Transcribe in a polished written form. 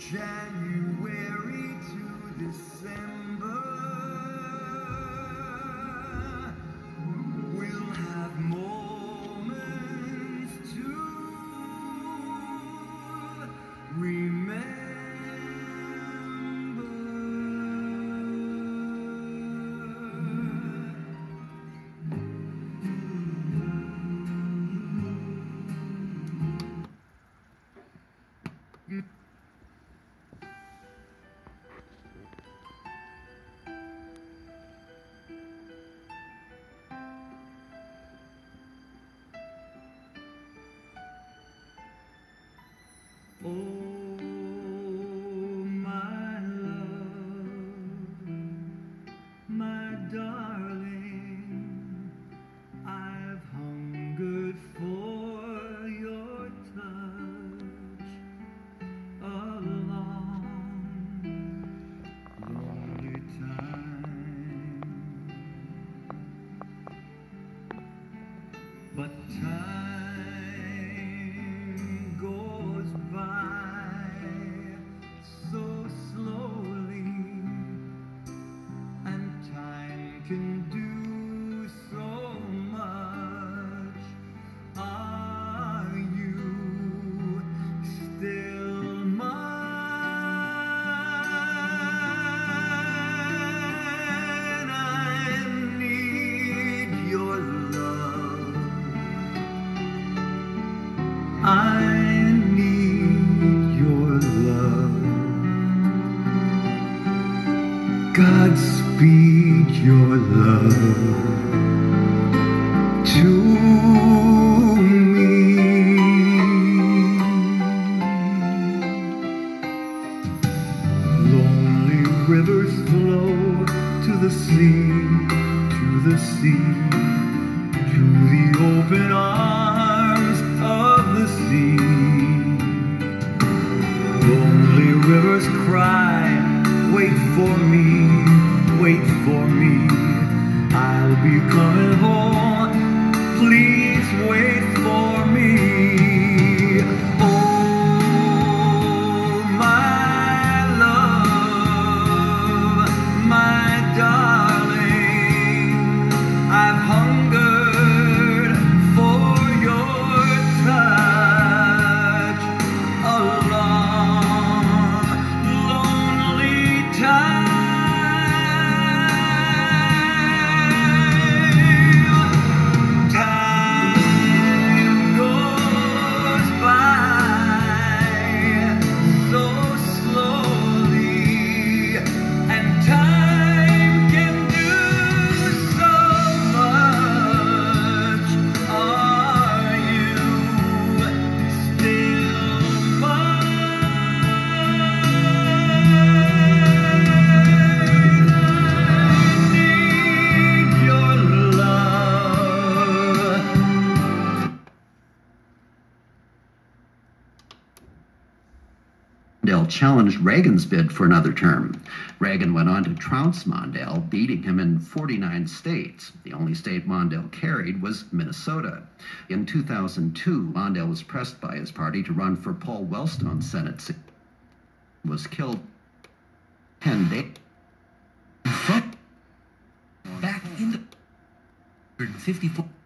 January to December, we'll have moments to remember. Oh, my love, my darling, I've hungered for your touch a long, lonely time, but time goes by so slowly, and time can do so much. Are you still mine? I need your love. I need your love. Godspeed your love to me. Lonely rivers flow to the sea, to the open arms of the sea. Lonely rivers cry, wait for me, wait for me. I'll be coming home, please wait for me. Oh, my love, my darling, I've hungered for your touch a long, lonely time. Time goes by so slowly, and time can do so much. Are you still mine? I need your love. Mondale challenged Reagan's bid for another term. Reagan went on to trounce Mondale, beating him in 49 states. The only state Mondale carried was Minnesota. In 2002, Mondale was pressed by his party to run for Paul Wellstone's Senate seat. He was killed 10 days back in the 54.